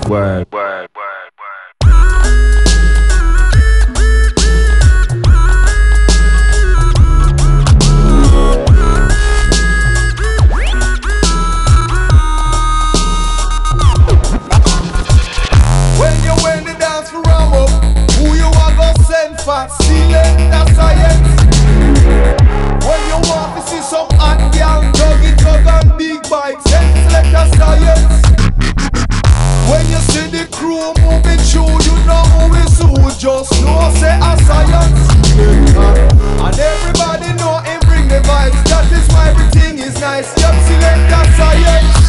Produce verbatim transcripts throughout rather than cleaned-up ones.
word, word, word, word. When you win the dance for Robo, who you are gonna send for? Selector science. When you want to see some hot girl, doggy jug and big bikes, send Selector science. When you see the crew moving through, you know who is who. Just know say a science. And everybody know him bring the vibes. That is why everything is nice. Yup, Selector science.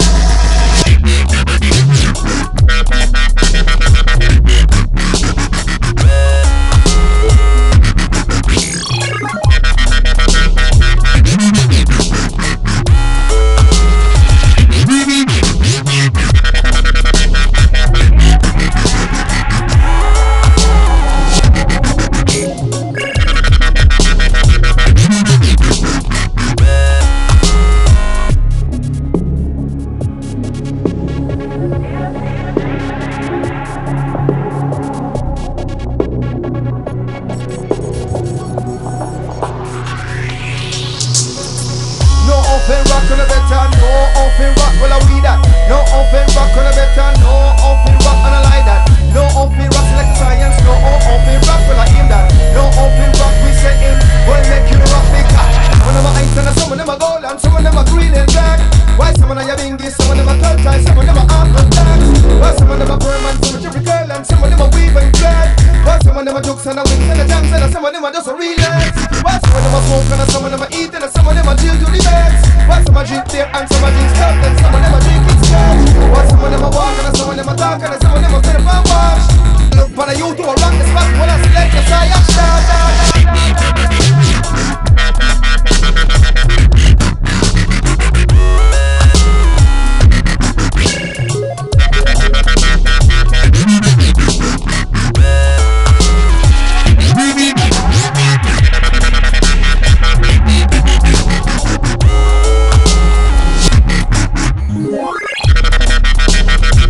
Open rock on a better, no open rock, well I we that. No open rock on a better, no open rock on a like that. No open rock like science, no open rock, well I aim that. No open rock we say in, well make you rock big cat. Some of them are ice and some of them are gold and some of them are green and black. Why some of them are bingy, some of them are tall tie, some of them are arm and black. Why some of them are firm and some of them are girl and some of them are weave and glad. Why some of them are jokes and a wings and a jams and some of them are just a relax. Why some of them are smoke and some of them are eat and some of them are chill to the beds. Why some are drink beer and some are drink stuff and some of them are drinking scotch. Why some of them are walk and some of them are talk and some of them are fit and wash. Look for the youth who are rock the spot when I select the science.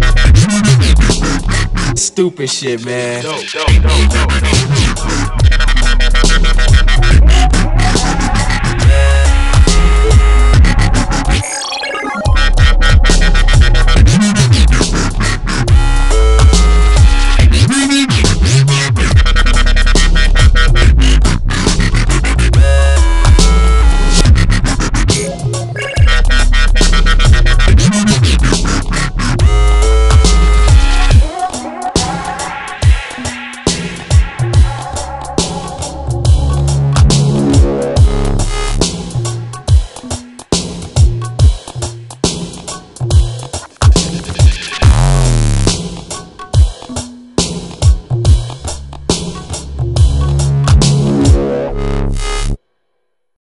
Stupid shit, man. Go, go, go, go, go, go, go.